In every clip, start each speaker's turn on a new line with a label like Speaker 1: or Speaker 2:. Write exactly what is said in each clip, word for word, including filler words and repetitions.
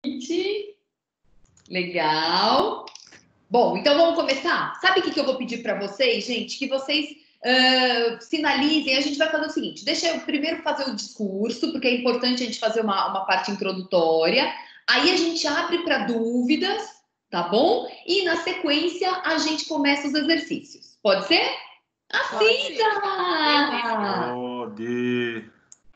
Speaker 1: Gente, legal. Bom, então vamos começar? Sabe o que, que eu vou pedir para vocês, gente? Que vocês uh, sinalizem. A gente vai fazer o seguinte, deixa eu primeiro fazer o discurso, porque é importante a gente fazer uma, uma parte introdutória. Aí a gente abre para dúvidas, tá bom? E na sequência a gente começa os exercícios. Pode ser? Assim, tá!
Speaker 2: Pode.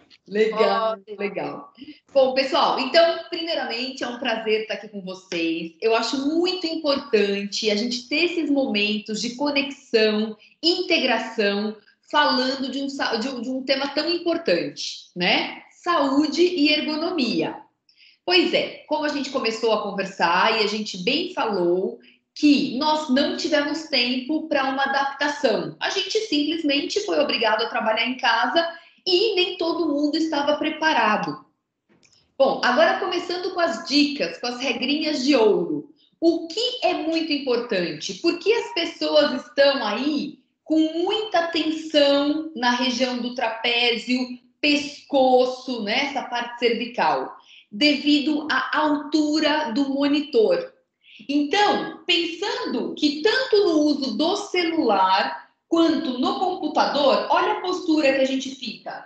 Speaker 1: Legal, legal. Bom, pessoal, então, primeiramente, é um prazer estar aqui com vocês. Eu acho muito importante a gente ter esses momentos de conexão, integração, falando de um, de um, de um tema tão importante, né? Saúde e ergonomia. Pois é, como a gente começou a conversar e a gente bem falou que nós não tivemos tempo para uma adaptação. A gente simplesmente foi obrigado a trabalhar em casa e nem todo mundo estava preparado. Bom, agora começando com as dicas, com as regrinhas de ouro. O que é muito importante? Porque as pessoas estão aí com muita tensão na região do trapézio, pescoço, né, essa parte cervical, devido à altura do monitor. Então, pensando que tanto no uso do celular quanto no computador, olha a postura que a gente fica.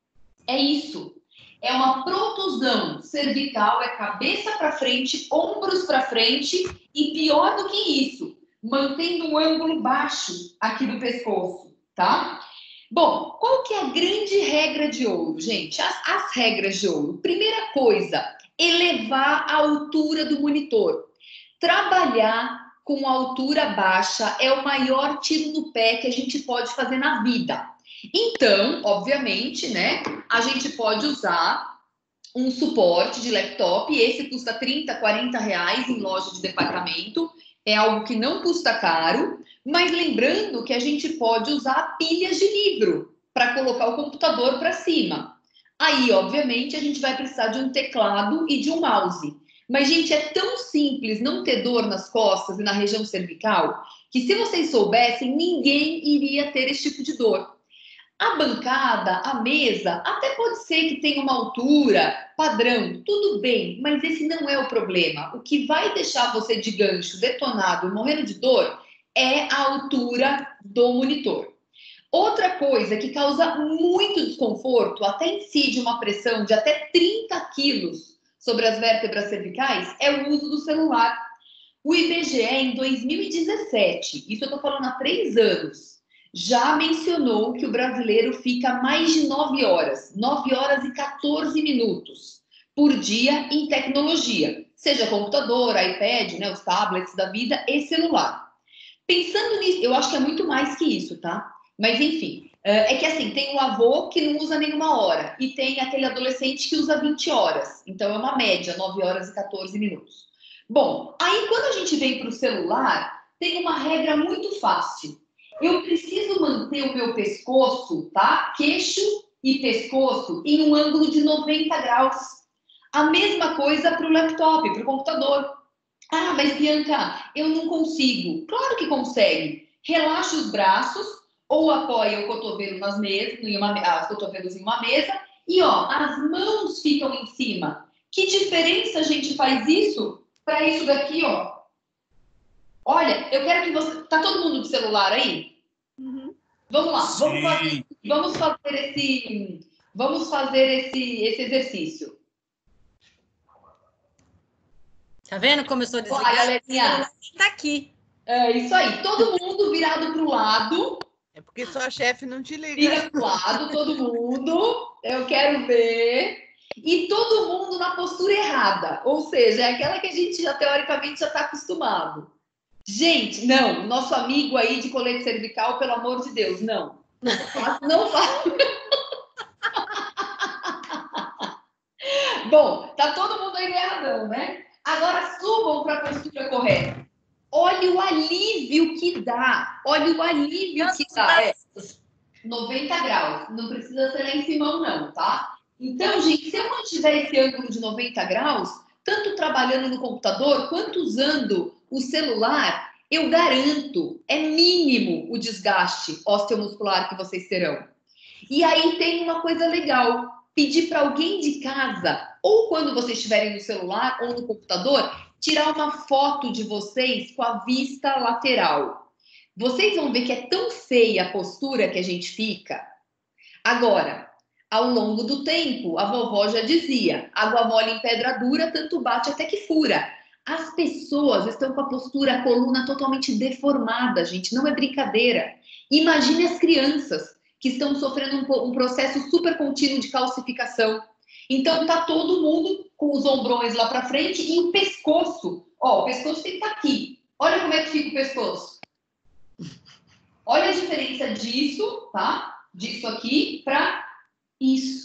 Speaker 1: É isso. É uma protusão cervical, é cabeça para frente, ombros para frente e pior do que isso, mantendo um ângulo baixo aqui do pescoço, tá? Bom, qual que é a grande regra de ouro, gente? As, as regras de ouro. Primeira coisa, elevar a altura do monitor. Trabalhar com altura baixa é o maior tiro no pé que a gente pode fazer na vida. Então, obviamente, né, a gente pode usar um suporte de laptop, esse custa trinta, quarenta reais em loja de departamento, é algo que não custa caro, mas lembrando que a gente pode usar pilhas de livro para colocar o computador para cima. Aí, obviamente, a gente vai precisar de um teclado e de um mouse. Mas, gente, é tão simples não ter dor nas costas e na região cervical, que se vocês soubessem, ninguém iria ter esse tipo de dor. A bancada, a mesa, até pode ser que tenha uma altura padrão, tudo bem, mas esse não é o problema. O que vai deixar você de gancho, detonado, morrendo de dor, é a altura do monitor. Outra coisa que causa muito desconforto, até incide uma pressão de até trinta quilos sobre as vértebras cervicais, é o uso do celular. O I B G E, em dois mil e dezessete, isso eu estou falando há três anos, já mencionou que o brasileiro fica mais de nove horas, nove horas e quatorze minutos por dia em tecnologia, seja computador, iPad, né, os tablets da vida e celular. Pensando nisso, eu acho que é muito mais que isso, tá? Mas enfim, é que assim, tem um avô que não usa nenhuma hora e tem aquele adolescente que usa vinte horas, então é uma média, nove horas e quatorze minutos. Bom, aí quando a gente vem para o celular, tem uma regra muito fácil. Eu preciso manter o meu pescoço, tá? Queixo e pescoço em um ângulo de noventa graus. A mesma coisa para o laptop, para o computador. Ah, mas Bianca, eu não consigo. Claro que consegue. Relaxa os braços ou apoia o cotovelo nas mesas, em uma, os cotovelos em uma mesa e ó, as mãos ficam em cima. Que diferença a gente faz isso para isso daqui, ó? Olha, eu quero que você... Tá todo mundo de celular aí?
Speaker 3: Uhum.
Speaker 1: Vamos lá, vamos fazer, vamos fazer esse, vamos fazer esse, esse exercício.
Speaker 3: Tá vendo como eu sou desligada?
Speaker 1: Olá, galerinha.
Speaker 3: Tá aqui.
Speaker 1: É isso aí, todo mundo virado pro lado.
Speaker 4: É porque sua chefe não te liga.
Speaker 1: Vira pro lado, todo mundo. Eu quero ver. E todo mundo na postura errada. Ou seja, é aquela que a gente já, teoricamente, já está acostumado. Gente, não. Nosso amigo aí de colete cervical, pelo amor de Deus, não. Não faz. Bom, tá todo mundo aí erradão, né? Agora subam para a postura correta. Olha o alívio que dá. Olha o alívio que dá. É noventa graus. Não precisa ser lá em cima, não, tá? Então, gente, se eu mantiver esse ângulo de noventa graus, tanto trabalhando no computador quanto usando o celular, eu garanto, é mínimo o desgaste osteomuscular que vocês terão. E aí tem uma coisa legal. pedir para alguém de casa, ou quando vocês estiverem no celular ou no computador, tirar uma foto de vocês com a vista lateral. Vocês vão ver que é tão feia a postura que a gente fica. Agora, ao longo do tempo, a vovó já dizia, água mole em pedra dura, tanto bate até que fura. As pessoas estão com a postura, a coluna totalmente deformada, gente, não é brincadeira. Imagine as crianças que estão sofrendo um, um processo super contínuo de calcificação. Então, tá todo mundo com os ombrões lá para frente e o pescoço. Ó, o pescoço tem que estar aqui. Olha como é que fica o pescoço. Olha a diferença disso, tá? Disso aqui para isso.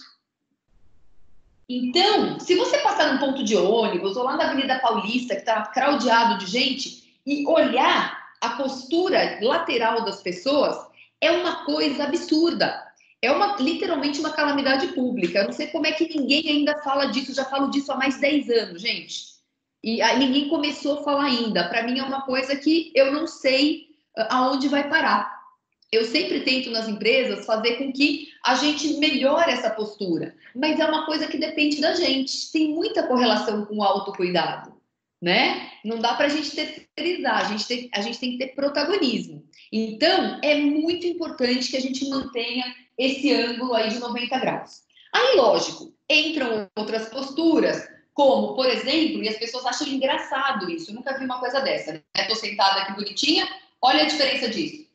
Speaker 1: Então, se você passar num ponto de ônibus ou lá na Avenida Paulista, que tá craudiado de gente, e olhar a postura lateral das pessoas, é uma coisa absurda. É uma, literalmente uma calamidade pública. Eu não sei como é que ninguém ainda fala disso. Já falo disso há mais de dez anos, gente. E aí, ninguém começou a falar ainda. Para mim é uma coisa que eu não sei aonde vai parar. Eu sempre tento nas empresas fazer com que a gente melhore essa postura. Mas é uma coisa que depende da gente. Tem muita correlação com o autocuidado, né? Não dá para a gente terceirizar. A gente, tem, a gente tem que ter protagonismo. Então, é muito importante que a gente mantenha esse ângulo aí de noventa graus. Aí, lógico, entram outras posturas, como, por exemplo, e as pessoas acham engraçado isso, eu nunca vi uma coisa dessa, né? Tô sentada aqui bonitinha, olha a diferença disso.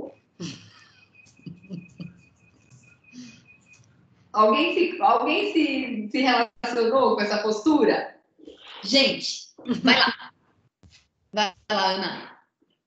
Speaker 1: Alguém se, alguém se, se relacionou com essa postura? Gente, vai lá. Vai lá, Ana.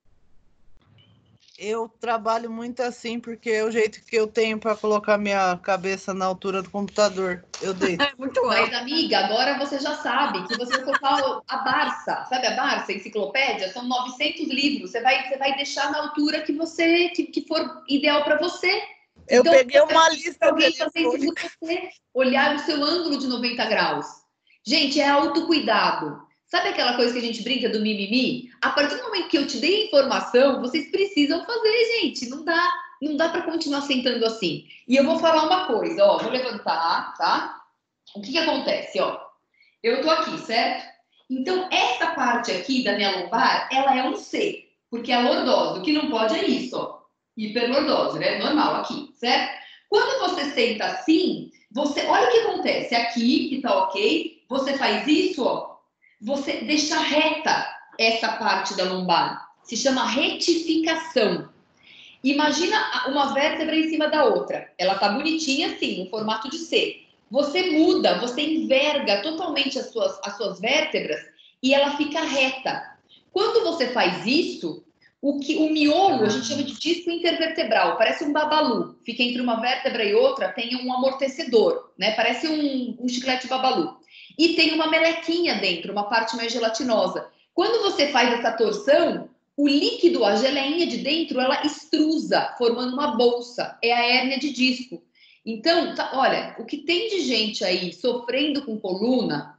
Speaker 4: Eu trabalho muito assim, porque é o jeito que eu tenho para colocar minha cabeça na altura do computador. Eu deito.
Speaker 3: Muito
Speaker 1: Mas,
Speaker 3: alto.
Speaker 1: amiga, agora você já sabe que você vai colocar a Barça, sabe a Barça, a enciclopédia? São novecentos livros. Você vai, você vai deixar na altura que você que, que for ideal para você.
Speaker 4: Eu
Speaker 1: então,
Speaker 4: peguei uma lista
Speaker 1: alguém fazer isso
Speaker 4: telefônica.
Speaker 1: por você, olhar o seu ângulo de noventa graus. Gente, é autocuidado. Sabe aquela coisa que a gente brinca do mimimi? A partir do momento que eu te dei informação, vocês precisam fazer, gente. Não dá, não dá para continuar sentando assim. E eu vou falar uma coisa, ó, vou levantar, tá? O que que acontece, ó? Eu tô aqui, certo? Então, essa parte aqui da minha lombar, ela é um C, porque a lordose, o que não pode é isso, ó. Hiperlordose, né? Normal aqui, certo? Quando você senta assim, você, olha o que acontece. Aqui, que tá ok, você faz isso, ó. Você deixa reta essa parte da lombar. Se chama retificação. Imagina uma vértebra em cima da outra. Ela tá bonitinha assim, no formato de C. Você muda, você enverga totalmente as suas, as suas vértebras e ela fica reta. Quando você faz isso, o, que, o miolo, a gente chama de disco intervertebral, parece um babalu. Fica entre uma vértebra e outra, tem um amortecedor, né? Parece um, um chiclete babalu. E tem uma melequinha dentro, uma parte mais gelatinosa. Quando você faz essa torção, o líquido, a geleinha de dentro, ela extrusa, formando uma bolsa. É a hérnia de disco. Então, tá, olha, o que tem de gente aí sofrendo com coluna,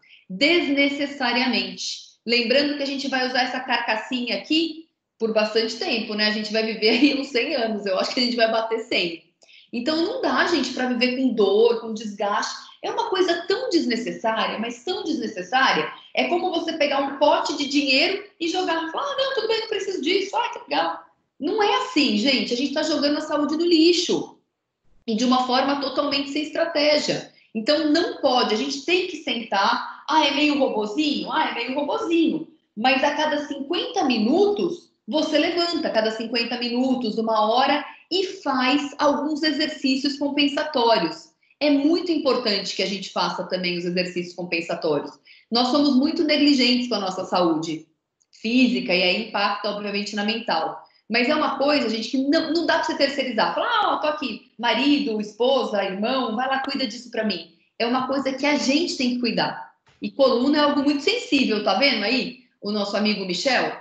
Speaker 1: desnecessariamente. Lembrando que a gente vai usar essa carcassinha aqui por bastante tempo, né? A gente vai viver aí uns cem anos. Eu acho que a gente vai bater cem. Então, não dá, gente, para viver com dor, com desgaste. É uma coisa tão desnecessária, mas tão desnecessária. É como você pegar um pote de dinheiro e jogar. Falar, ah, não, tudo bem, não preciso disso. Ah, que legal. Não é assim, gente. A gente está jogando a saúde no lixo. E de uma forma totalmente sem estratégia. Então, não pode. A gente tem que sentar. Ah, é meio robozinho? Ah, é meio robozinho. Mas a cada cinquenta minutos, você levanta. A cada cinquenta minutos, uma hora, e faz alguns exercícios compensatórios. É muito importante que a gente faça também os exercícios compensatórios. Nós somos muito negligentes com a nossa saúde física e aí impacta, obviamente, na mental. Mas é uma coisa, gente, que não, não dá para você terceirizar. Falar, ah, oh, tô aqui, marido, esposa, irmão, vai lá, cuida disso para mim. É uma coisa que a gente tem que cuidar. E coluna é algo muito sensível, tá vendo aí? O nosso amigo Michel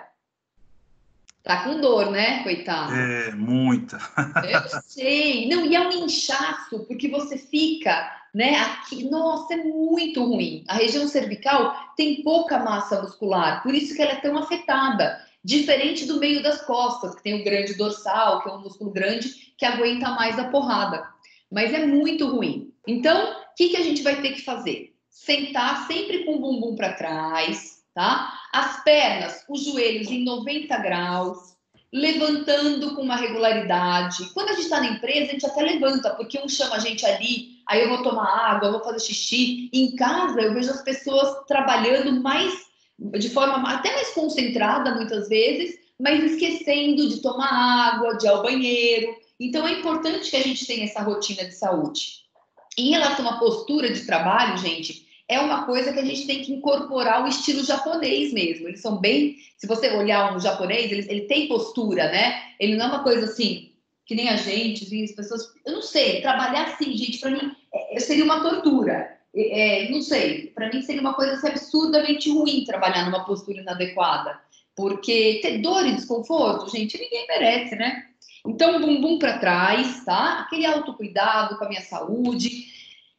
Speaker 1: tá com dor, né, coitado?
Speaker 2: É, muita.
Speaker 1: Eu sei. Não, e é um inchaço, porque você fica, né, aqui. Nossa, é muito ruim. A região cervical tem pouca massa muscular, por isso que ela é tão afetada. Diferente do meio das costas, que tem o grande dorsal, que é um músculo grande, que aguenta mais a porrada. Mas é muito ruim. Então, que, que a gente vai ter que fazer? Sentar sempre com o bumbum para trás, tá? As pernas, os joelhos em noventa graus, levantando com uma regularidade. Quando a gente está na empresa, a gente até levanta, porque um chama a gente ali, aí eu vou tomar água, eu vou fazer xixi. Em casa, eu vejo as pessoas trabalhando mais, de forma até mais concentrada, muitas vezes, mas esquecendo de tomar água, de ir ao banheiro. Então, é importante que a gente tenha essa rotina de saúde. Em relação à postura de trabalho, gente, é uma coisa que a gente tem que incorporar o estilo japonês mesmo. Eles são bem... Se você olhar um japonês, ele, ele tem postura, né? Ele não é uma coisa assim, que nem a gente, assim, as pessoas... Eu não sei, trabalhar assim, gente, para mim, é, seria uma tortura. É, não sei, para mim seria uma coisa assim, absurdamente ruim trabalhar numa postura inadequada. Porque ter dor e desconforto, gente, ninguém merece, né? Então, bumbum para trás, tá? Aquele autocuidado com a minha saúde.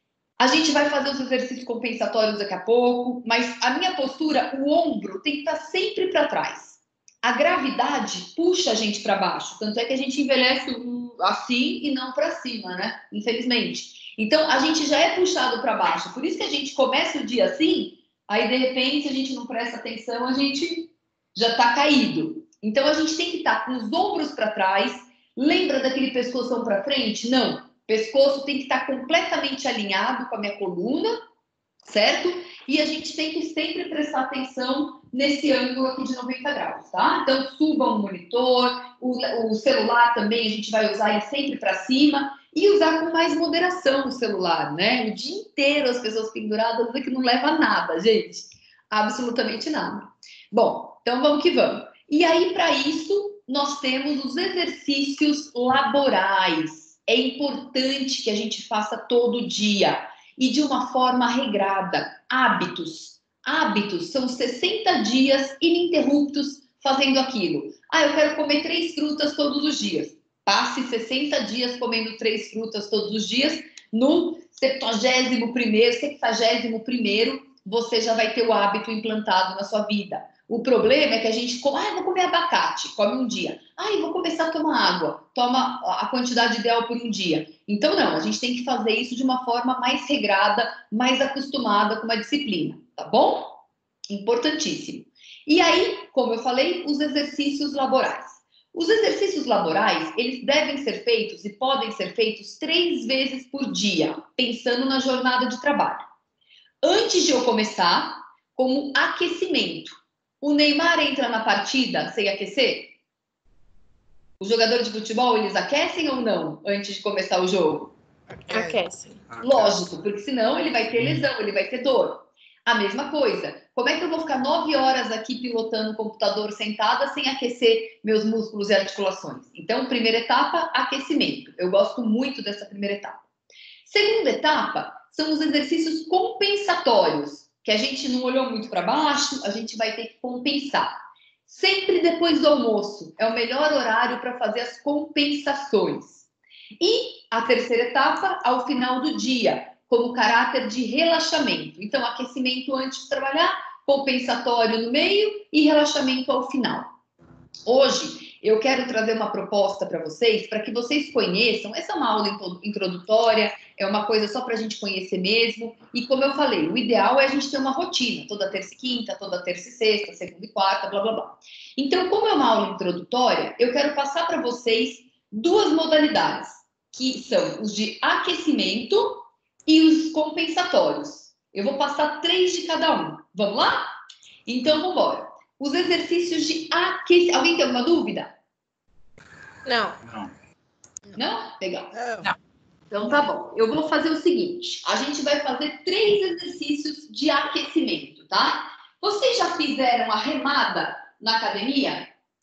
Speaker 1: A gente vai fazer os exercícios compensatórios daqui a pouco, mas a minha postura, o ombro tem que estar sempre para trás. A gravidade puxa a gente para baixo, tanto é que a gente envelhece assim e não para cima, né? Infelizmente. Então, a gente já é puxado para baixo. Por isso que a gente começa o dia assim, aí de repente, se a gente não presta atenção, a gente já está caído. Então, a gente tem que estar com os ombros para trás. Lembra daquele pescoção para frente? Não. Pescoço tem que estar completamente alinhado com a minha coluna, certo? E a gente tem que sempre prestar atenção nesse ângulo aqui de noventa graus, tá? Então, suba o monitor, o, o celular também, a gente vai usar ele sempre para cima e usar com mais moderação o celular, né? O dia inteiro as pessoas penduradas que não leva a nada, gente. Absolutamente nada. Bom, então vamos que vamos. E aí, para isso, nós temos os exercícios laborais. É importante que a gente faça todo dia e de uma forma regrada. Hábitos. Hábitos são sessenta dias ininterruptos fazendo aquilo. Ah, eu quero comer três frutas todos os dias. Passe sessenta dias comendo três frutas todos os dias. No septuagésimo primeiro, sexagésimo primeiro, você já vai ter o hábito implantado na sua vida. O problema é que a gente come, ah, vou comer abacate, come um dia. Ah, eu vou começar a tomar água, toma a quantidade ideal por um dia. Então, não, a gente tem que fazer isso de uma forma mais regrada, mais acostumada com uma disciplina, tá bom? Importantíssimo. E aí, como eu falei, os exercícios laborais. Os exercícios laborais, eles devem ser feitos e podem ser feitos três vezes por dia, pensando na jornada de trabalho. Antes de eu começar, como aquecimento. O Neymar entra na partida sem aquecer? Os jogadores de futebol, eles aquecem ou não antes de começar o jogo?
Speaker 3: Aquecem.
Speaker 1: Lógico, porque senão ele vai ter lesão, ele vai ter dor. A mesma coisa. Como é que eu vou ficar nove horas aqui pilotando o computador sentada sem aquecer meus músculos e articulações? Então, primeira etapa, aquecimento. Eu gosto muito dessa primeira etapa. Segunda etapa são os exercícios compensatórios, que a gente não olhou muito para baixo, a gente vai ter que compensar. Sempre depois do almoço, é o melhor horário para fazer as compensações. E a terceira etapa, ao final do dia, como caráter de relaxamento. Então, aquecimento antes de trabalhar, compensatório no meio e relaxamento ao final. Hoje, eu quero trazer uma proposta para vocês, para que vocês conheçam. Essa é uma aula introdutória, é uma coisa só para a gente conhecer mesmo. E como eu falei, o ideal é a gente ter uma rotina, toda terça e quinta, toda terça e sexta, segunda e quarta, blá, blá, blá. Então, como é uma aula introdutória, eu quero passar para vocês duas modalidades, que são os de aquecimento e os compensatórios. Eu vou passar três de cada um. Vamos lá? Então, vamos embora. Os exercícios de aquecimento. Alguém tem alguma dúvida?
Speaker 3: Não.
Speaker 2: Não.
Speaker 1: Não? Legal.
Speaker 3: Não.
Speaker 1: Então tá bom. Eu vou fazer o seguinte. A gente vai fazer três exercícios de aquecimento, tá? Vocês já fizeram a remada na academia?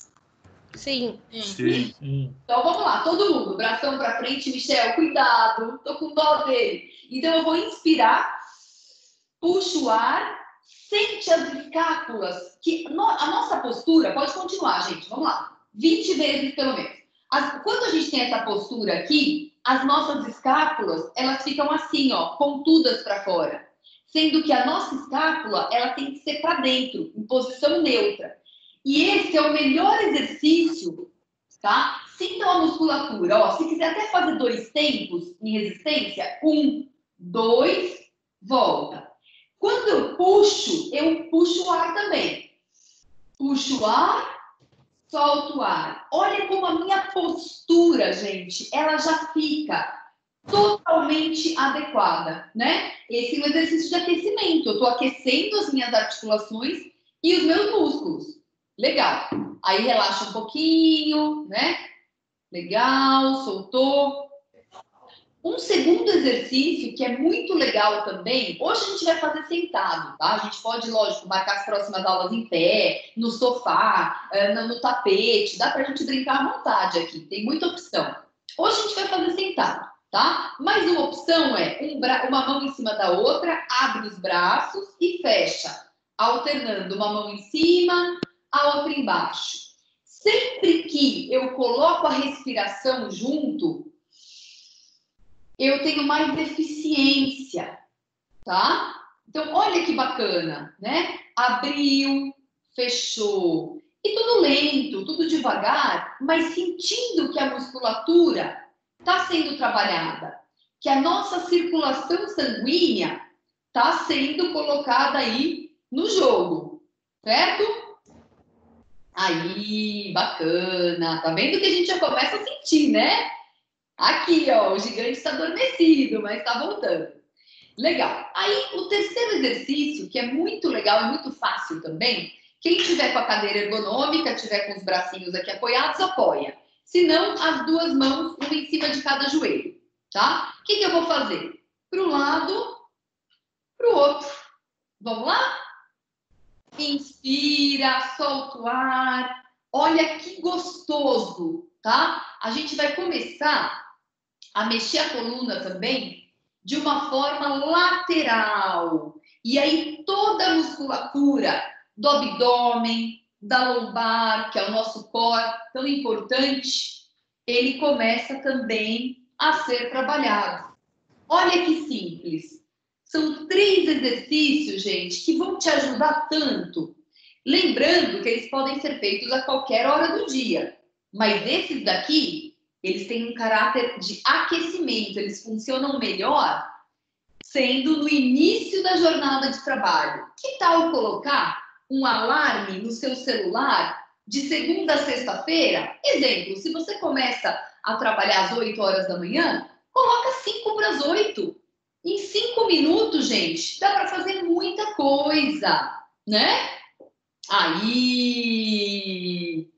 Speaker 3: Sim.
Speaker 2: Sim.
Speaker 1: Então vamos lá, todo mundo. Bração pra frente, Michel, cuidado. Tô com dó dele. Então eu vou inspirar, puxo o ar. Sente as escápulas, que no, a nossa postura, pode continuar, gente, vamos lá, vinte vezes pelo menos. As, quando a gente tem essa postura aqui, as nossas escápulas, elas ficam assim, ó, pontudas para fora. Sendo que a nossa escápula, ela tem que ser para dentro, em posição neutra. E esse é o melhor exercício, tá? Sintam a musculatura, ó, se quiser até fazer dois tempos em resistência, um, dois, volta. Quando eu puxo, eu puxo o ar também. Puxo o ar, solto o ar. Olha como a minha postura, gente, ela já fica totalmente adequada, né? Esse é um exercício de aquecimento. Eu estou aquecendo as minhas articulações e os meus músculos. Legal. Aí relaxa um pouquinho, né? Legal, soltou. Um segundo exercício que é muito legal também, hoje a gente vai fazer sentado, tá? A gente pode, lógico, marcar as próximas aulas em pé, no sofá, no tapete, dá pra gente brincar à vontade aqui, tem muita opção. Hoje a gente vai fazer sentado, tá? Mas uma opção é um bra... uma mão em cima da outra, abre os braços e fecha, alternando uma mão em cima, a outra embaixo. Sempre que eu coloco a respiração junto, eu tenho mais eficiência, tá? Então, olha que bacana, né? Abriu, fechou. E tudo lento, tudo devagar, mas sentindo que a musculatura está sendo trabalhada, que a nossa circulação sanguínea está sendo colocada aí no jogo, certo? Aí, bacana. Tá vendo que a gente já começa a sentir, né? Aqui, ó, o gigante está adormecido, mas está voltando. Legal. Aí, o terceiro exercício, que é muito legal e muito fácil também, quem tiver com a cadeira ergonômica, tiver com os bracinhos aqui apoiados, apoia. Se não, as duas mãos, uma em cima de cada joelho, tá? O que, que eu vou fazer? Para um lado, para o outro. Vamos lá? Inspira, solta o ar. Olha que gostoso, tá? A gente vai começar a mexer a coluna também de uma forma lateral. E aí toda a musculatura do abdômen, da lombar, que é o nosso core tão importante, ele começa também a ser trabalhado. Olha que simples. São três exercícios, gente, que vão te ajudar tanto. Lembrando que eles podem ser feitos a qualquer hora do dia. Mas esses daqui, eles têm um caráter de aquecimento. Eles funcionam melhor sendo no início da jornada de trabalho. Que tal colocar um alarme no seu celular de segunda a sexta-feira? Exemplo, se você começa a trabalhar às oito horas da manhã, coloca cinco para as oito. Em cinco minutos, gente, dá para fazer muita coisa, né? Aí,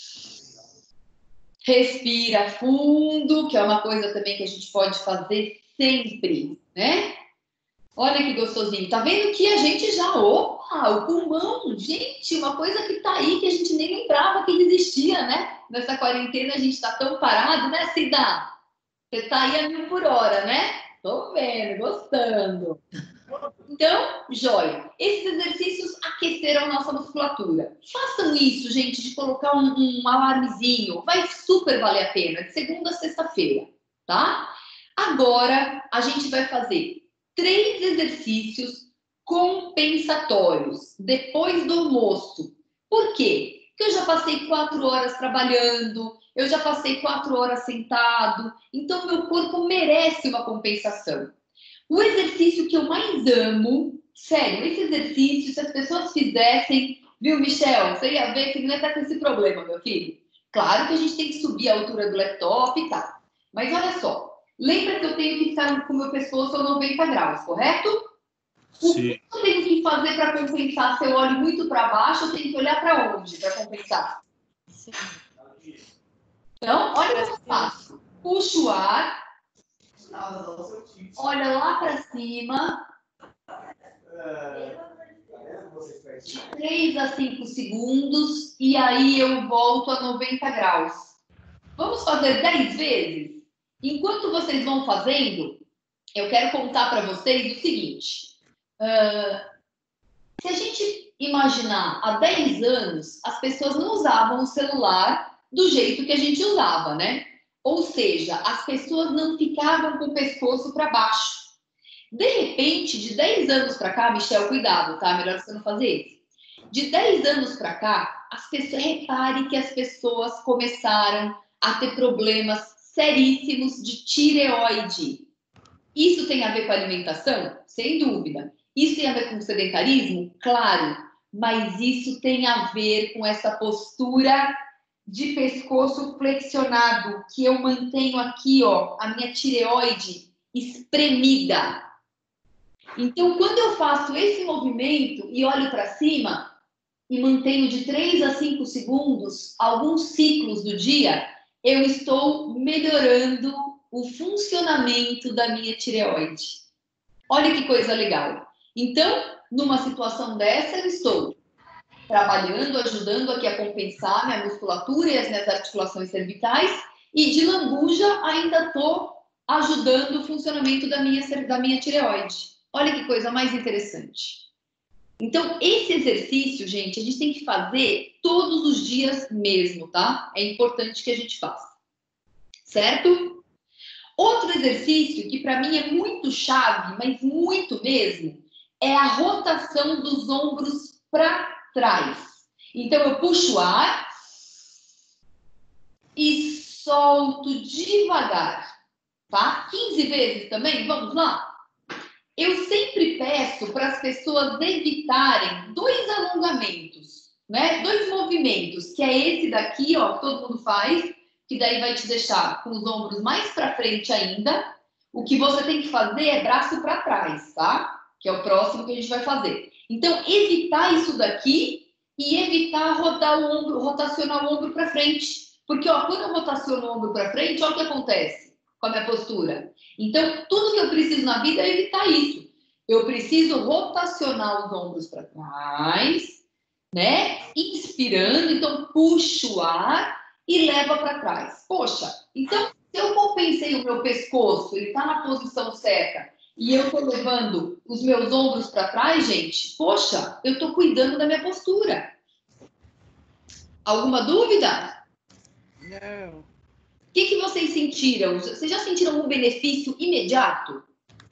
Speaker 1: respira fundo, que é uma coisa também que a gente pode fazer sempre, né? Olha que gostosinho. Tá vendo que a gente já... Opa, o pulmão, gente, uma coisa que tá aí que a gente nem lembrava que existia, né? Nessa quarentena a gente tá tão parado, né, Cida? Você tá aí a mil por hora, né? Tô vendo, gostando. Então, joia. Esses exercícios aqueceram a nossa musculatura. Façam isso, gente, de colocar um, um alarmezinho. Vai super valer a pena, de segunda a sexta-feira, tá? Agora, a gente vai fazer três exercícios compensatórios depois do almoço. Por quê? Porque eu já passei quatro horas trabalhando, eu já passei quatro horas sentado, então meu corpo merece uma compensação. O exercício que eu mais amo, sério, esse exercício, se as pessoas fizessem, viu, Michel? Você ia ver que não ia estar com esse problema, meu filho. Claro que a gente tem que subir a altura do laptop e tal. Mas olha só, lembra que eu tenho que ficar com o meu pescoço a noventa graus, correto? O que eu tenho que fazer para compensar? Se eu olho muito para baixo, eu tenho que olhar para onde para compensar?
Speaker 3: Sim.
Speaker 1: Então, olha como eu faço. Puxo o ar. Olha lá para cima. De três a cinco segundos. E aí eu volto a noventa graus. Vamos fazer dez vezes? Enquanto vocês vão fazendo, eu quero contar para vocês o seguinte. Uh, se a gente imaginar há dez anos, as pessoas não usavam o celular do jeito que a gente usava, né? Ou seja, as pessoas não ficavam com o pescoço para baixo. De repente, de dez anos para cá, Michel, cuidado, tá? Melhor você não fazer isso. De dez anos para cá, as pessoas, repare que as pessoas começaram a ter problemas seríssimos de tireoide. Isso tem a ver com alimentação? Sem dúvida. Isso tem a ver com sedentarismo? Claro. Mas isso tem a ver com essa postura de pescoço flexionado, que eu mantenho aqui, ó, a minha tireoide espremida. Então, quando eu faço esse movimento e olho para cima e mantenho de três a cinco segundos, alguns ciclos do dia, eu estou melhorando o funcionamento da minha tireoide. Olha que coisa legal. Então, numa situação dessa, eu estou trabalhando, ajudando aqui a compensar minha musculatura e as minhas articulações cervicais, e de lambuja ainda estou ajudando o funcionamento da minha, da minha tireoide. Olha que coisa mais interessante. Então, esse exercício, gente, a gente tem que fazer todos os dias mesmo, tá? É importante que a gente faça. Certo? Outro exercício que para mim é muito chave, mas muito mesmo, é a rotação dos ombros para trás. Então, eu puxo o ar e solto devagar, tá? quinze vezes também, vamos lá? Eu sempre peço para as pessoas evitarem dois alongamentos, né? Dois movimentos, que é esse daqui, ó, que todo mundo faz, que daí vai te deixar com os ombros mais para frente ainda. O que você tem que fazer é braço para trás, tá? Que é o próximo que a gente vai fazer. Então, evitar isso daqui e evitar rodar o ombro, rotacionar o ombro para frente. Porque, ó, quando eu rotaciono o ombro para frente, olha o que acontece com a minha postura. Então, tudo que eu preciso na vida é evitar isso. Eu preciso rotacionar os ombros para trás, né? Inspirando, então puxo o ar e leva para trás. Poxa, então se eu compensei o meu pescoço, ele está na posição certa, e eu estou levando os meus ombros para trás, gente, poxa, eu estou cuidando da minha postura. Alguma dúvida?
Speaker 4: Não.
Speaker 1: O que, que vocês sentiram? Vocês já sentiram um benefício imediato?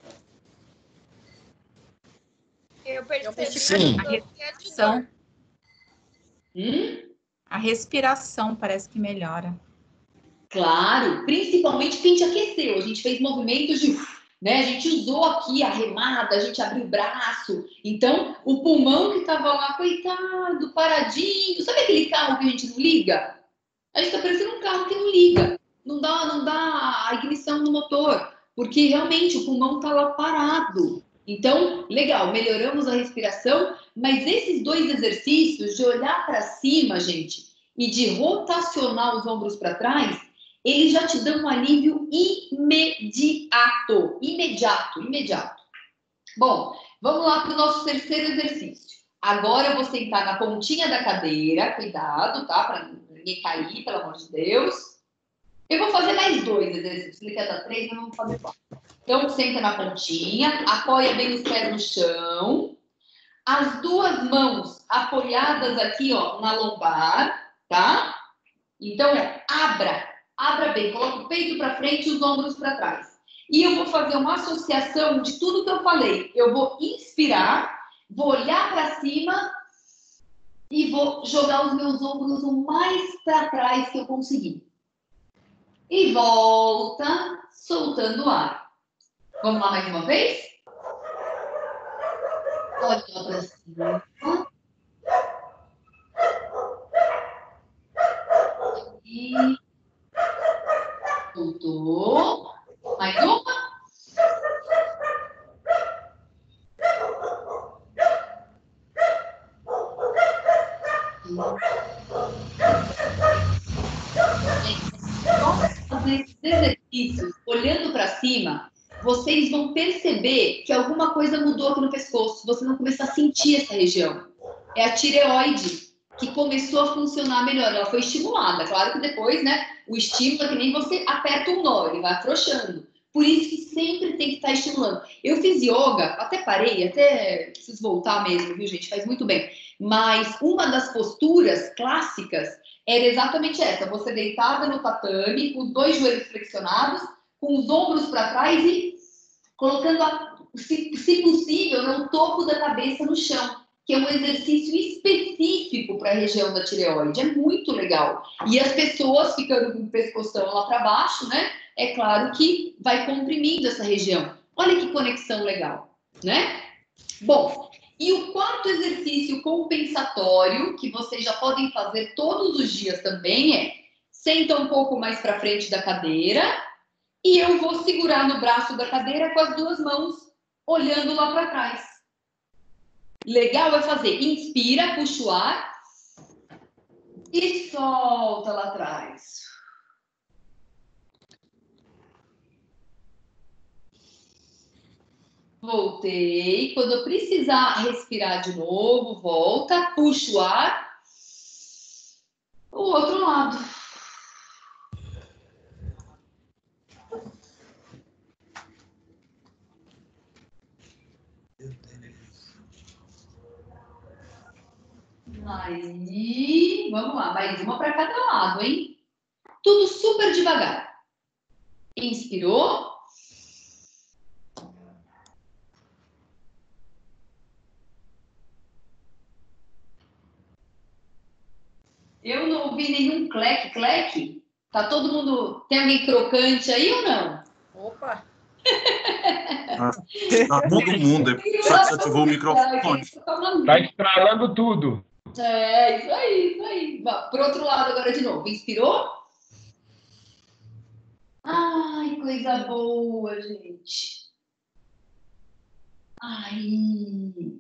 Speaker 3: Eu percebi
Speaker 2: Sim.
Speaker 3: a respiração.
Speaker 1: Hum?
Speaker 2: A respiração parece que melhora.
Speaker 1: Claro, principalmente porque a gente aqueceu, a gente fez movimentos de... Né? A gente usou aqui a remada, a gente abriu o braço. Então, o pulmão que estava lá, coitado, paradinho. Sabe aquele carro que a gente não liga? A gente está parecendo um carro que não liga. Não dá, não dá a ignição no motor, porque realmente o pulmão está lá parado. Então, legal, melhoramos a respiração, mas esses dois exercícios de olhar para cima, gente, e de rotacionar os ombros para trás, eles já te dão um alívio imediato, imediato, imediato. Bom, vamos lá para o nosso terceiro exercício. Agora eu vou sentar na pontinha da cadeira, cuidado, tá? Para ninguém cair, pelo amor de Deus. Eu vou fazer mais dois exercícios. Ele quer dar três, mas vamos fazer quatro. Então, senta na pontinha, apoia bem os pés no chão. As duas mãos apoiadas aqui, ó, na lombar, tá? Então, abra, abra bem. Coloca o peito para frente e os ombros para trás. E eu vou fazer uma associação de tudo que eu falei. Eu vou inspirar, vou olhar para cima e vou jogar os meus ombros o mais para trás que eu conseguir. E volta, soltando o ar. Vamos lá mais uma vez? Olha para cima. E soltou. Mais uma. Fazer esses exercícios olhando para cima, vocês vão perceber que alguma coisa mudou aqui no pescoço. Você vai começar a sentir essa região. É a tireoide que começou a funcionar melhor. Ela foi estimulada. Claro que depois, né, o estímulo é que nem você aperta um nó, ele vai afrouxando. Por isso que sempre tem que estar estimulando. Eu fiz yoga, até parei, até preciso voltar mesmo, viu, gente? Faz muito bem. Mas uma das posturas clássicas era exatamente essa. Você deitada no tatame, com os dois joelhos flexionados, com os ombros para trás e colocando, a, se, se possível, no topo da cabeça no chão, que é um exercício específico para a região da tireoide. É muito legal. E as pessoas ficando com o pescoção lá para baixo, né? É claro que vai comprimindo essa região. Olha que conexão legal, né? Bom, e o quarto exercício compensatório, que vocês já podem fazer todos os dias também, é senta um pouco mais para frente da cadeira e eu vou segurar no braço da cadeira com as duas mãos, olhando lá para trás. Legal é fazer, inspira, puxa o ar e solta lá atrás. Voltei. Quando eu precisar respirar de novo, volta, puxa o ar. O outro lado. Aí, vamos lá, mais uma para cada lado, hein? Tudo super devagar. Inspirou. Eu não ouvi nenhum cleque, cleque. Tá todo mundo... Tem alguém crocante aí ou não?
Speaker 3: Opa!
Speaker 5: Ah, tá todo mundo, só desativou o microfone.
Speaker 6: Tá estralando tudo.
Speaker 1: É, isso aí, isso aí. Pro outro lado agora de novo. Inspirou? Ai, coisa boa, gente. Ai.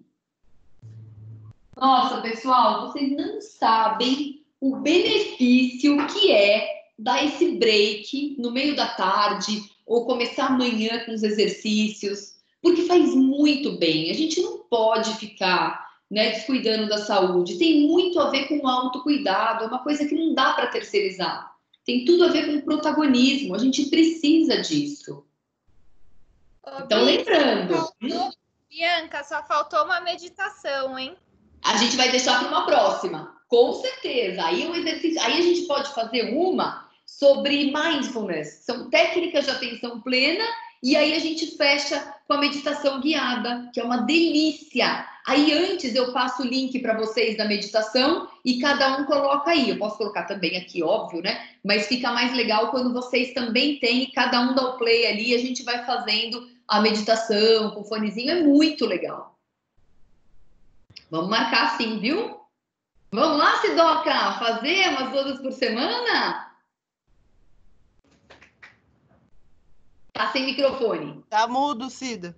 Speaker 1: Nossa, pessoal, vocês não sabem o benefício que é dar esse break no meio da tarde ou começar amanhã com os exercícios, porque faz muito bem. A gente não pode ficar, né, descuidando da saúde. Tem muito a ver com o autocuidado, é uma coisa que não dá para terceirizar. Tem tudo a ver com o protagonismo, a gente precisa disso.
Speaker 3: Ô,
Speaker 1: Então,
Speaker 3: Bi,
Speaker 1: lembrando...
Speaker 3: só faltou- Bianca, só faltou uma meditação, hein?
Speaker 1: A gente vai deixar para uma próxima, com certeza. Aí o exercício, aí a gente pode fazer uma sobre mindfulness, são técnicas de atenção plena, e aí a gente fecha com a meditação guiada, que é uma delícia. Aí antes eu passo o link para vocês da meditação e cada um coloca aí. Eu posso colocar também aqui, óbvio, né? Mas fica mais legal quando vocês também têm, cada um dá o play ali, a gente vai fazendo a meditação com o fonezinho, é muito legal. Vamos marcar sim, viu? Vamos lá, Sidoca, fazer umas duas vezes por semana? Tá sem microfone.
Speaker 4: Tá mudo, Cida.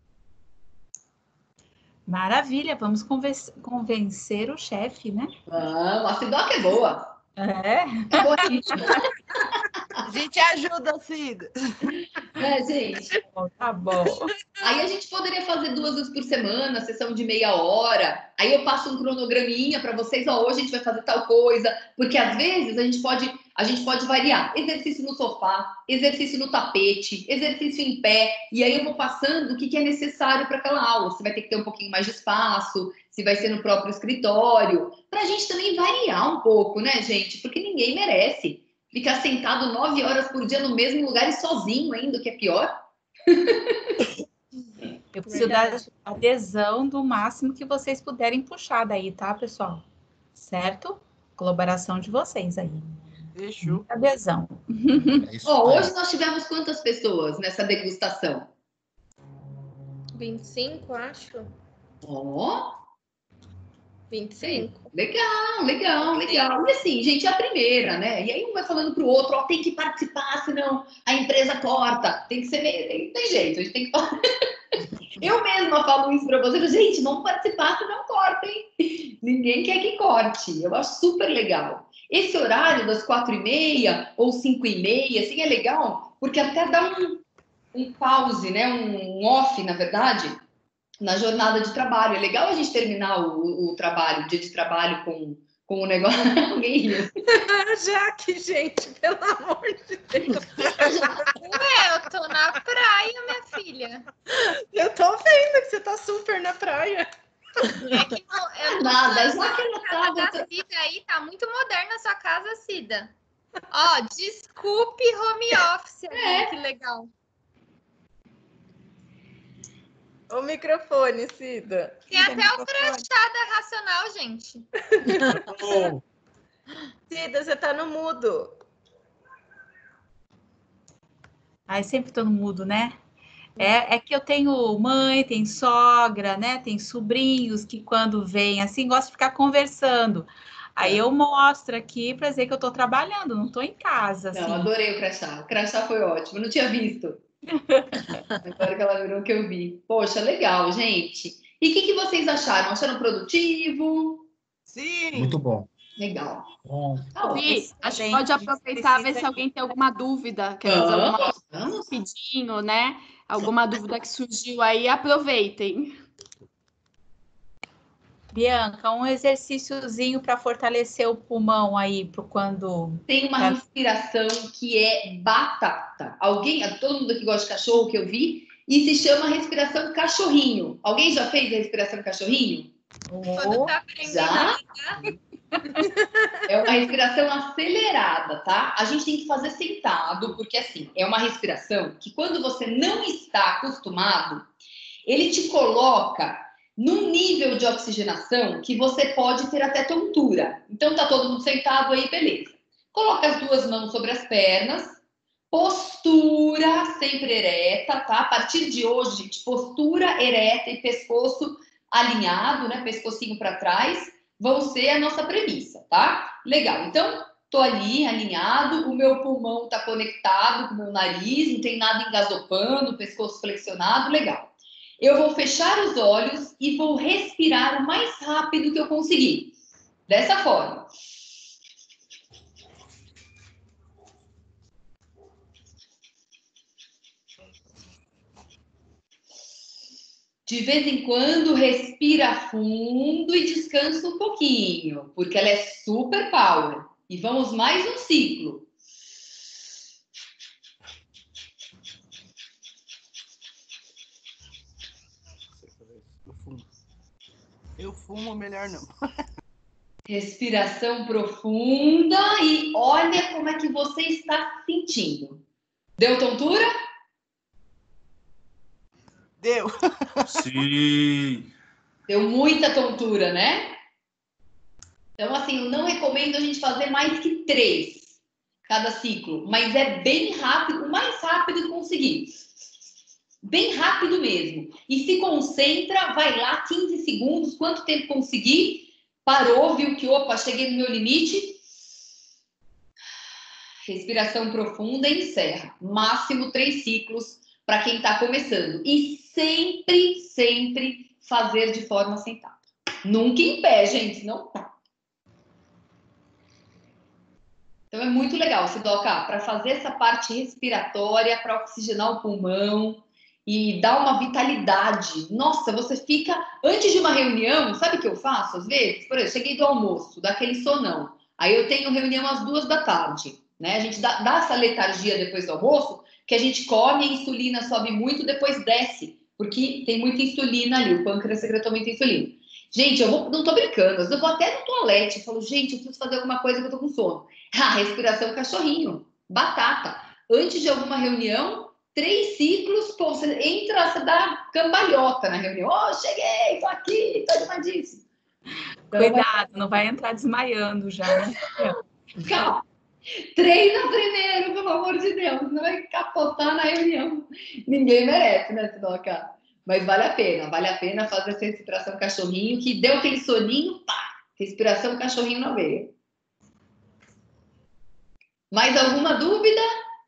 Speaker 2: Maravilha, vamos convencer, convencer o chefe, né?
Speaker 1: Vamos, a Sidoca é boa.
Speaker 2: É.
Speaker 1: É boa nisso,
Speaker 4: A gente ajuda, Cida.
Speaker 1: né, gente?
Speaker 2: Tá bom.
Speaker 1: Aí a gente poderia fazer duas vezes por semana, sessão de meia hora. Aí eu passo um cronograminha para vocês, ó, hoje a gente vai fazer tal coisa, porque às vezes a gente pode, a gente pode variar. Exercício no sofá, exercício no tapete, exercício em pé, e aí eu vou passando o que, que é necessário para aquela aula. Você vai ter que ter um pouquinho mais de espaço, se vai ser no próprio escritório, para a gente também variar um pouco, né, gente? Porque ninguém merece ficar sentado nove horas por dia no mesmo lugar e sozinho ainda, o que é pior.
Speaker 2: Eu preciso Verdade. dar adesão do máximo que vocês puderem puxar daí, tá, pessoal? Certo? Colaboração de vocês aí.
Speaker 4: Fechou.
Speaker 2: Adesão.
Speaker 5: É isso
Speaker 1: Ó,
Speaker 5: aí.
Speaker 1: hoje nós tivemos quantas pessoas nessa degustação?
Speaker 3: vinte e cinco, acho.
Speaker 1: Ó,
Speaker 3: vinte e cinco.
Speaker 1: legal, legal, legal. E assim, gente, é a primeira, né? E aí um vai falando pro outro, ó, tem que participar, senão a empresa corta. Tem que ser meio... Tem, tem jeito, a gente tem que... Eu mesma falo isso pra vocês, gente, vamos participar, senão corta, hein? Ninguém quer que corte. Eu acho super legal. Esse horário das quatro e meia ou cinco e meia, assim, é legal, porque até dá um, um pause, né? Um off, na verdade, na jornada de trabalho. É legal a gente terminar o, o trabalho, o dia de trabalho com, com o negócio. Alguém riu.
Speaker 3: Jaque, gente, pelo amor de Deus. Ué, eu tô na praia, minha filha. Eu tô vendo que você tá super na praia. É que não, eu não
Speaker 1: Nada,
Speaker 3: tô-
Speaker 1: já que ela
Speaker 3: a casa
Speaker 1: tava...
Speaker 3: da Cida aí tá muito moderna a sua casa, Cida. Ó, desculpe home office. É. Que legal.
Speaker 7: O microfone, Cida.
Speaker 3: Tem até o crachá racional, gente.
Speaker 6: Oh,
Speaker 7: Cida, você tá no mudo.
Speaker 2: Ai, sempre tô no mudo, né? É, é que eu tenho mãe, tem sogra, né? Tem sobrinhos que quando vêm assim gostam de ficar conversando. Aí
Speaker 1: É.
Speaker 2: eu mostro aqui para dizer que eu estou trabalhando, não estou em casa,
Speaker 1: Não,
Speaker 2: assim.
Speaker 1: adorei o crachá. O crachá foi ótimo. Eu não tinha visto. Agora que ela virou que eu vi. Poxa, legal, gente. E o que, que vocês acharam? Acharam produtivo?
Speaker 4: Sim.
Speaker 5: Muito bom.
Speaker 1: Legal.
Speaker 6: Bom,
Speaker 1: Tá bom.
Speaker 3: Vi, acho que
Speaker 2: Gente,
Speaker 3: pode
Speaker 2: a gente
Speaker 3: aproveitar ver
Speaker 2: precisa-
Speaker 3: se alguém tem alguma dúvida, quer fazer alguma
Speaker 1: Vamos,
Speaker 3: coisa
Speaker 1: vamos.
Speaker 3: rapidinho, né? Alguma dúvida que surgiu aí, aproveitem.
Speaker 2: Bianca, um exercíciozinho para fortalecer o pulmão aí para quando.
Speaker 1: Tem uma
Speaker 2: pra-
Speaker 1: respiração que é batata. Alguém, todo mundo aqui gosta de cachorro que eu vi, e se chama respiração cachorrinho. Alguém já fez a respiração cachorrinho?
Speaker 7: Quando tá aprendendo
Speaker 1: Já?
Speaker 7: a lidar,
Speaker 1: É uma respiração acelerada, tá? A gente tem que fazer sentado, porque assim, é uma respiração que quando você não está acostumado, ele te coloca num nível de oxigenação que você pode ter até tontura. Então tá todo mundo sentado aí, beleza. Coloca as duas mãos sobre as pernas, postura sempre ereta, tá? A partir de hoje, gente, postura ereta e pescoço alinhado, né? Pescocinho para trás, vão ser a nossa premissa, tá? Legal. Então, tô ali alinhado, o meu pulmão tá conectado com o meu nariz, não tem nada engasopando, pescoço flexionado, legal. Eu vou fechar os olhos e vou respirar o mais rápido que eu conseguir. Dessa forma. De vez em quando, respira fundo e descansa um pouquinho, porque ela é super power. E vamos mais um ciclo.
Speaker 4: Eu fumo. Eu fumo, melhor não.
Speaker 1: Respiração profunda e olha como é que você está se sentindo. Deu tontura?
Speaker 4: Deu.
Speaker 5: Sim.
Speaker 1: Deu muita tontura, né? Então, assim, eu não recomendo a gente fazer mais que três cada ciclo, mas é bem rápido, o mais rápido que conseguir. Bem rápido mesmo. E se concentra, vai lá, quinze segundos, quanto tempo conseguir, parou, viu que, opa, cheguei no meu limite. Respiração profunda e encerra. Máximo três ciclos para quem está começando. E sempre, sempre fazer de forma sentada. Nunca em pé, gente, não tá. Então é muito legal, Sidoca, para fazer essa parte respiratória, para oxigenar o pulmão e dar uma vitalidade. Nossa, você fica... Antes de uma reunião, sabe o que eu faço às vezes? Por exemplo, cheguei do almoço, daquele sonão. Aí eu tenho reunião às duas da tarde, né? A gente dá, dá essa letargia depois do almoço, que a gente come, a insulina sobe muito, depois desce, porque tem muita insulina ali, o pâncreas secreta muita insulina. Gente, eu vou, não tô brincando, às vezes eu vou até no toalete e falo, gente, eu preciso fazer alguma coisa que eu tô com sono. Ah, respiração cachorrinho, batata. Antes de alguma reunião, três ciclos, pô, você entra, você dá cambalhota na reunião. Oh, cheguei, tô aqui, tô animadíssimo. Então,
Speaker 2: Cuidado, não vai entrar desmaiando já, né?
Speaker 1: calma. Treina primeiro, pelo amor de Deus, não vai capotar na reunião. Ninguém merece, né, Sidoca? Mas vale a pena, vale a pena fazer essa respiração cachorrinho, que deu aquele soninho, pá, respiração cachorrinho na veia. Mais alguma dúvida?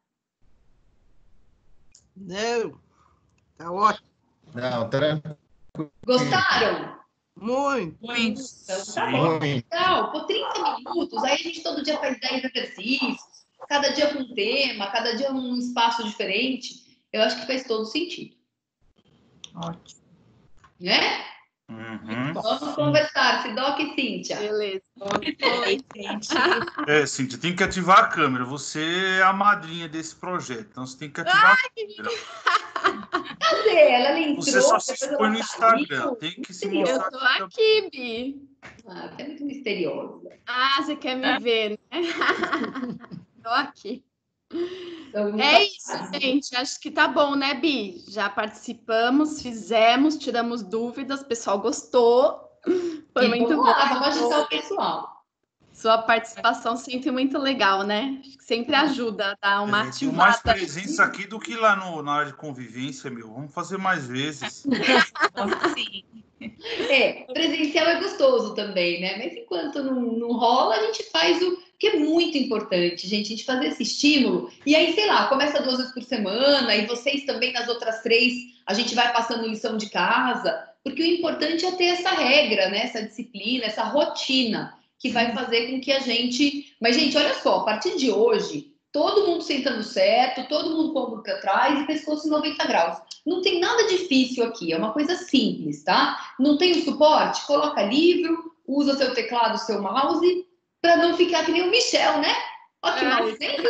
Speaker 4: Não. Tá ótimo.
Speaker 5: Não, tranquilo.
Speaker 1: Gostaram?
Speaker 4: Muito.
Speaker 2: Muito.
Speaker 1: Então tá bom.
Speaker 5: Sim.
Speaker 1: Legal, por trinta minutos, aí a gente todo dia faz dez exercícios, cada dia com um tema, cada dia um espaço diferente. Eu acho que faz todo sentido,
Speaker 2: Ótimo.
Speaker 1: né?
Speaker 5: Uhum.
Speaker 1: Vamos conversar, Sidoca e Cíntia.
Speaker 3: Beleza.
Speaker 2: Oi, gente.
Speaker 5: É, Cíntia, tem que ativar a câmera. Você é a madrinha desse projeto, então você tem que ativar a câmera.
Speaker 1: Cadê? Ela entrou,
Speaker 5: Você só se
Speaker 1: depois
Speaker 5: expõe
Speaker 1: ela
Speaker 5: no
Speaker 1: saiu.
Speaker 5: Instagram. Tem que se
Speaker 1: Misteriosa.
Speaker 5: mostrar.
Speaker 3: Eu tô aqui, Bi.
Speaker 1: Ah, você é muito misteriosa.
Speaker 3: Ah, você quer me ver, né? Tô aqui.
Speaker 1: Então,
Speaker 3: É isso, gente. Acho que tá bom, né, Bi? Já participamos, fizemos, tiramos dúvidas, o pessoal gostou. Foi
Speaker 1: e
Speaker 3: muito
Speaker 1: vamos
Speaker 3: bom.
Speaker 1: lá, vamos agitar o pessoal.
Speaker 8: Sua participação sempre muito legal, né? Sempre ajuda a dar uma
Speaker 5: É, tem mais
Speaker 8: ativada.
Speaker 5: presença aqui do que lá no, na área de convivência, meu. Vamos fazer mais vezes.
Speaker 2: Sim.
Speaker 1: É, presencial é gostoso também, né? Mas enquanto não, não rola, a gente faz o que é muito importante, gente, a gente fazer esse estímulo. E aí, sei lá, começa duas vezes por semana, e vocês também nas outras três, a gente vai passando lição de casa, porque o importante é ter essa regra, né? Essa disciplina, essa rotina, que vai fazer com que a gente. Mas, gente, olha só, a partir de hoje, todo mundo sentando certo, todo mundo com o ombro para trás e pescoço em noventa graus. Não tem nada difícil aqui, é uma coisa simples, tá? Não tem o suporte? Coloca livro, usa seu teclado, seu mouse, para não ficar que nem o Michel, né? Olha que mau exemplo.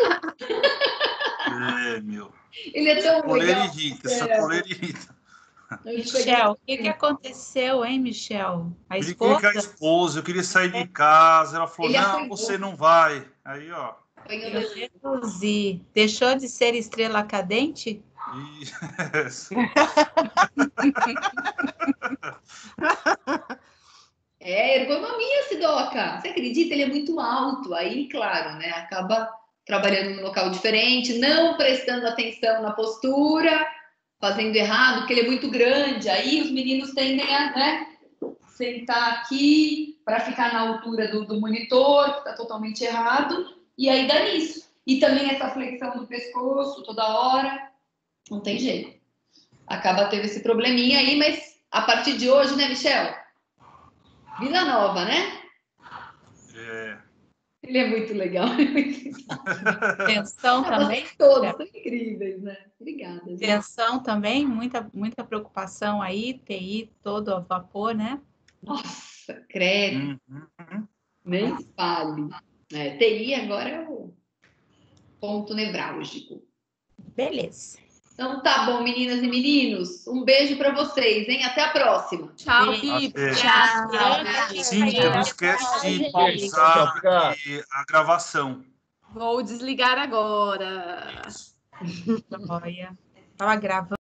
Speaker 5: É, meu.
Speaker 1: Ele é tão
Speaker 5: Coleira
Speaker 1: legal.
Speaker 5: irrita, essa coleira irrita.
Speaker 2: Michel, o que, que aconteceu, hein, Michel? A
Speaker 5: Ele queria que a
Speaker 2: esposa?
Speaker 5: esposa, eu queria sair de casa. Ela falou:
Speaker 1: Ele
Speaker 5: não,
Speaker 1: apanhou.
Speaker 5: você não vai. Aí, ó.
Speaker 2: Eu deduzi. Deixou de ser estrela cadente?
Speaker 5: Isso.
Speaker 1: É ergonomia, Sidoca. Você acredita? Ele é muito alto. Aí, claro, né? Acaba trabalhando num local diferente, não prestando atenção na postura, fazendo errado, porque ele é muito grande. Aí os meninos tendem a, né, sentar aqui para ficar na altura do, do monitor, que está totalmente errado, e aí dá nisso. E também essa flexão do pescoço toda hora. Não tem jeito. Acaba tendo esse probleminha aí, mas a partir de hoje, né, Michel? Vida nova, né?
Speaker 5: É.
Speaker 1: Ele é muito legal.
Speaker 2: Tensão
Speaker 1: Ah,
Speaker 2: também?
Speaker 1: vocês todos são incríveis, né? Obrigada. gente.
Speaker 2: Tensão também? Muita, muita preocupação aí, T I todo a vapor, né?
Speaker 1: Nossa, credo,
Speaker 5: Uhum.
Speaker 1: nem fale. É, T I agora é o ponto nevrálgico.
Speaker 2: Beleza.
Speaker 1: Então tá bom, meninas e meninos. Um beijo para vocês, hein? Até a próxima.
Speaker 8: Tchau,
Speaker 2: Beijo.
Speaker 8: Pipo.
Speaker 5: Até.
Speaker 8: Tchau.
Speaker 5: Cíntia, não esquece de pausar aqui a gravação.
Speaker 8: Vou desligar agora.
Speaker 2: Olha, estava gravando.